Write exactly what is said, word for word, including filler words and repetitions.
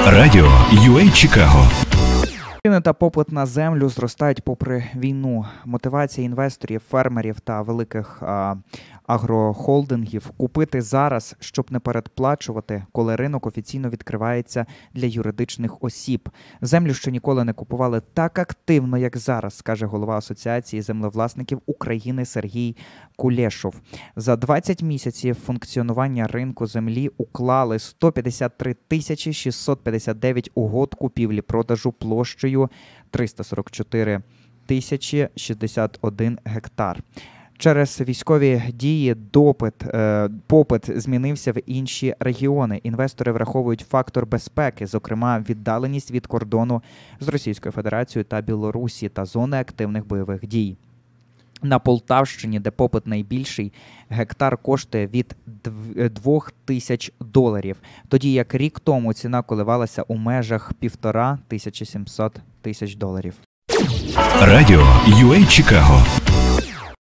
Радіо ю ей Чикаго. Ціни та попит на землю зростають попри війну. Мотивація інвесторів, фермерів та великих а, агрохолдингів купити зараз, щоб не передплачувати, коли ринок офіційно відкривається для юридичних осіб. Землю, що ніколи не купували так активно, як зараз, каже голова Асоціації землевласників України Сергій Кулешов. За двадцять місяців функціонування ринку землі уклали сто п'ятдесят три тисячі шістсот п'ятдесят дев'ять угод купівлі-продажу площею триста сорок чотири тисячі шістдесят один гектар. Через військові дії допит, е, попит змінився в інші регіони. Інвестори враховують фактор безпеки, зокрема віддаленість від кордону з Російською Федерацією та Білорусі та зони активних бойових дій. На Полтавщині, де попит найбільший, гектар коштує від двох тисяч доларів, тоді як рік тому ціна коливалася у межах півтора тисячі сімсот тисяч доларів. Радіо ю ей Чикаго.